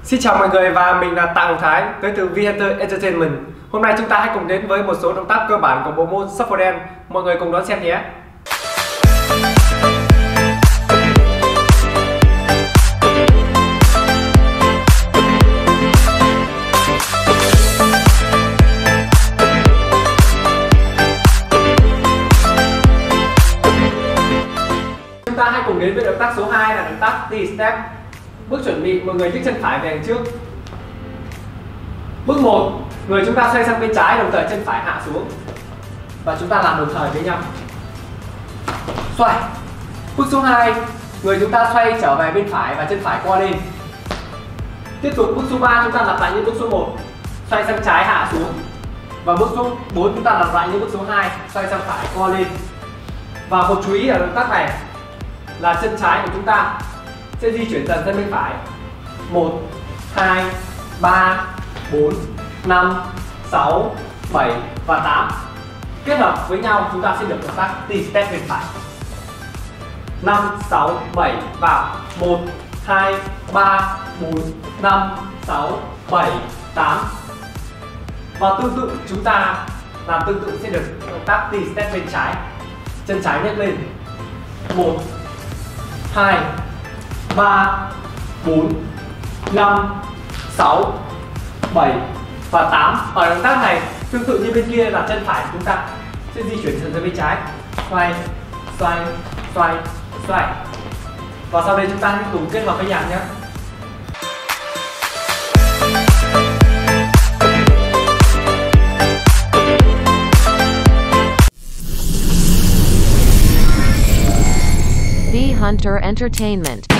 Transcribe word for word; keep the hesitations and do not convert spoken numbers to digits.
Xin chào mọi người và mình là Tạ Hồng Thái tới từ V-Hunter Entertainment. Hôm nay chúng ta hãy cùng đến với một số động tác cơ bản của bộ môn Shuffle Dance. Mọi người cùng đón xem nhé. Chúng ta hãy cùng đến với động tác số hai là động tác T-Step. Bước chuẩn bị, mọi người nhấc chân phải về đằng trước. Bước một, người chúng ta xoay sang bên trái, đồng thời chân phải hạ xuống. Và chúng ta làm đồng thời với nhau. Xoay. Bước số hai, người chúng ta xoay trở về bên phải và chân phải co lên. Tiếp tục bước số ba, chúng ta lặp lại như bước số một, xoay sang trái hạ xuống. Và bước số bốn, chúng ta lặp lại như bước số hai, xoay sang phải co lên. Và một chú ý ở động tác này là chân trái của chúng ta sẽ di chuyển dần sang bên phải. Một, hai, ba, bốn, năm, sáu, bảy và tám. Kết hợp với nhau chúng ta sẽ được động tác T-Step bên phải. Năm, sáu, bảy vào. Một, hai, ba, bốn, năm, sáu, bảy, tám. Và tương tự chúng ta làm tương tự sẽ được động tác T-Step bên trái. Chân trái nhấc lên. Một, hai, ba, bốn, năm, sáu, bảy và tám. Ở động tác này tương tự như bên kia là chân phải của chúng ta sẽ di chuyển dần ra bên trái, xoay, xoay, xoay, xoay. Và sau đây chúng ta hãy cùng kết hợp với nhạc nhé. V-Hunter Entertainment.